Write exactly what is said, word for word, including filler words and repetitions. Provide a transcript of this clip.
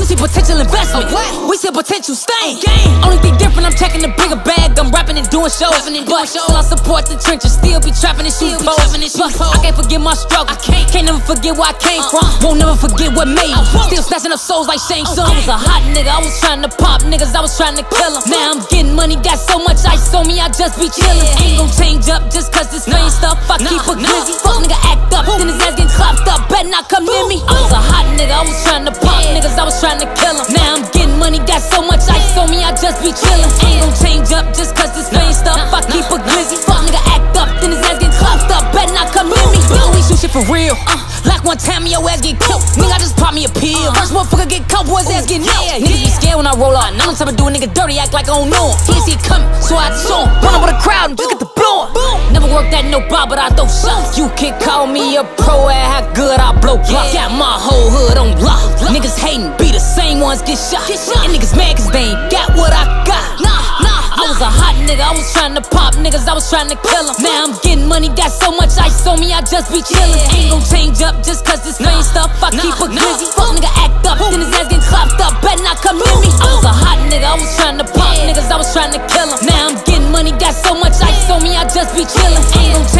see potential investment. We see potential stain. Only thing different, I'm checking the bigger bag. I'm rapping and doing shows. But still I support the trenches. Still be trapping and shooting poles. I can't forget my struggle. Can't never forget where I came from. Won't never forget what made me. Still snatching up souls like Shane Sung. I was a hot nigga, I was trying to pop niggas, I was trying to kill them. Now I'm getting money, got so much ice on me, I just be chillin'. Ain't gon' change up just cause this fame stuff. I keep a glizzy. Fuck nigga act up, then his ass getting clapped up. Better not come near me. I was a hot nigga, I was trying to pop niggas, I was trying to kill them. Now I'm getting money, got so much ice on me, I just be chillin'. Ain't gon' change up just cause this fame stuff. I keep a glizzy. Fuck nigga act up, then his ass getting clapped up. Better not come near me. We always shoot shit for real. Uh, like one time your ass get killed. Nigga, I just pop me a pill. First motherfucker get caught, boys ass get nailed. Niggas be scared when I roll out. Now I'm trying to do a nigga dirty, act like I don't know him. He see it coming, so I had to show him. Run over the crowd and just get the blowin'. Never worked at no bar, but I throw shots. You can call me a pro at how good I blow block. Got my whole hood on lock. Niggas hating, be the same ones get shot. And niggas mad cause they ain't got what I got. Nah, nah. I was a hot nigga, I was trying to pop niggas, I was trying to kill them. Now I'm getting money, got so much ice on me, I just be chillin'. Ain't gon' change up just cause this fame stuff. I keep a glizzy. Fuck nigga act up, then his ass getting clapped up. Better not come near me. I was a hot nigga, I was trying to pop niggas, I was trying to kill them. Now I'm getting money, got so much ice on me, I just be chillin'. Ain't gon'